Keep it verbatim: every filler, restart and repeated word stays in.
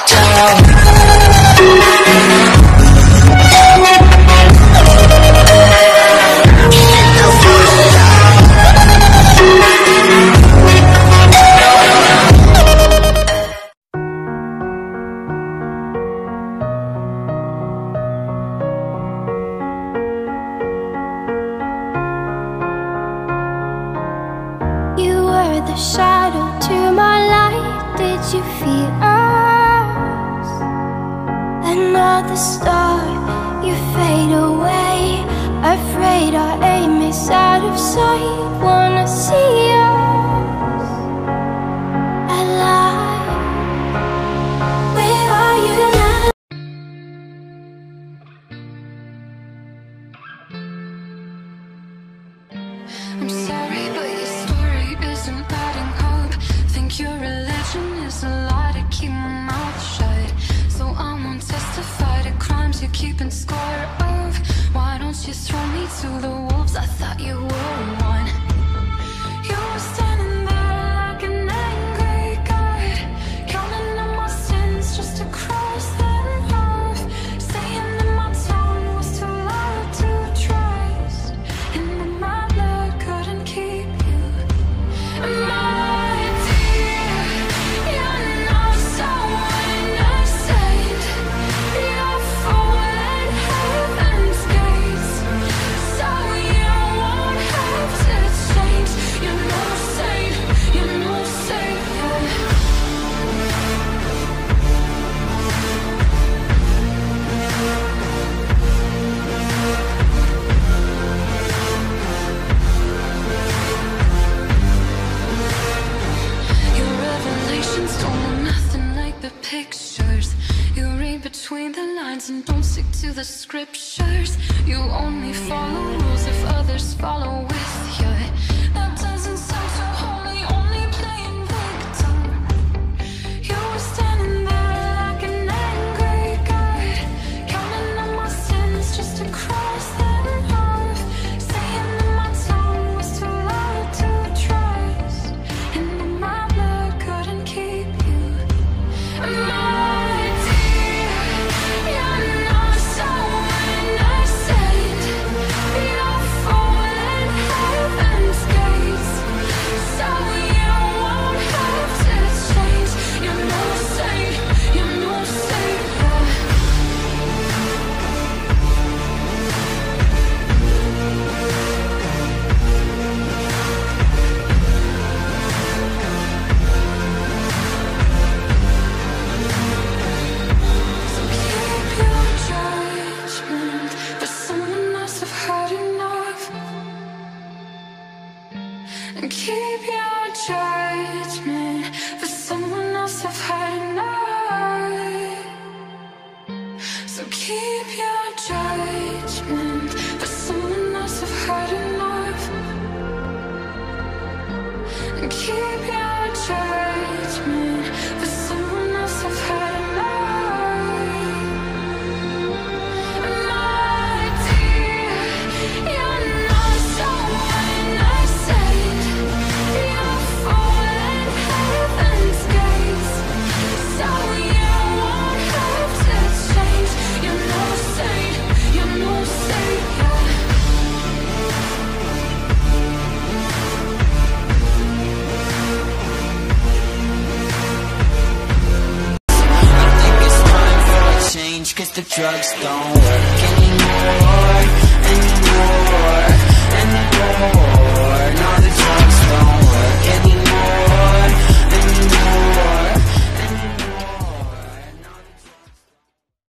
The shadow to my light, did you feel us? Another star, you fade away. Afraid our aim is out of sight. Wanna see us alive. Where are you now? I'm sorry, but your story isn't adding up. Think your religion is a lie to keep my mouth shut. So I won't testify to crimes you're keeping score of. Why don't you throw me to the wolves? I thought you were one. You were standing there like an angry god, counting on my sins just to cross them off. Saying that my tongue was too loud to trust, and that my blood couldn't keep you. My dear, you're not so innocent. You're falling heaven's gates, so you won't have to change. You're no saint, you're no savior. Your revelations don't look nothing like the pictures. You read between the lines and don't stick to the scriptures. You only follow rules if others follow with you. That doesn't sound so holy, only playing victim. You were standing there like an angry god, counting on my sins just to cross them off. Saying that my tongue was too loud to trust, and that my blood couldn't keep you. My dear, you're not so innocent. You're falling heaven's gates, so you won't have to change. You're no saint, you're no savior. So keep your judgment, but someone else have had enough. And keep your judgment, but someone else have had enough. So keep your judgment, but someone else have had enough. And keep your judgment, but someone else have had enough. My dear, you're not so innocent. You're falling heaven's gates, so you won't have to change. You're no saint, you're no savior. I think it's time for a change, cause the drugs don't work anymore, anymore.